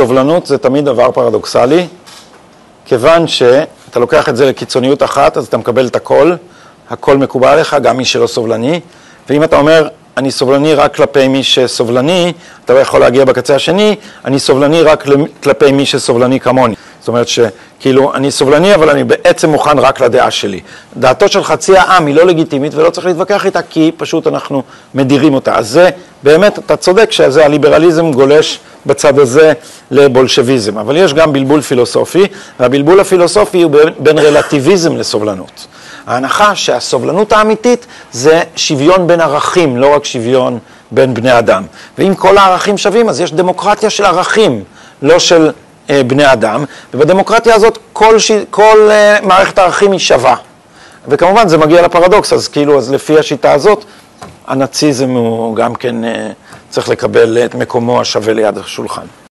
סובלנות זה תמיד דבר פרדוקסלי, כיוון שאתה לוקח את זה לקיצוניות אחת, אז אתה מקבל את הכל מקובל עליך, גם מי שלא סובלני, ואם אתה אומר, אני סובלני רק כלפי מי שסובלני, אתה לא יכול להגיע בקצה השני, אני סובלני רק כלפי מי שסובלני כמוני. זאת אומרת שכאילו אני סובלני, אבל אני בעצם מוכן רק לדעה שלי. דעתו של חצי העם היא לא לגיטימית ולא צריך להתווכח איתה, כי פשוט אנחנו מדירים אותה. אז זה באמת, אתה צודק שזה הליברליזם גולש בצד הזה לבולשביזם. אבל יש גם בלבול פילוסופי, והבלבול הפילוסופי הוא בין רלטיביזם לסובלנות. ההנחה שהסובלנות האמיתית זה שוויון בין ערכים, לא רק שוויון בין בני אדם. ואם כל הערכים שווים, אז יש דמוקרטיה של ערכים, לא של בני אדם. ובדמוקרטיה הזאת כל מערכת הערכים היא שווה. וכמובן זה מגיע לפרדוקס, אז כאילו, אז לפי השיטה הזאת, הנאציזם הוא גם כן צריך לקבל את מקומו השווה ליד השולחן.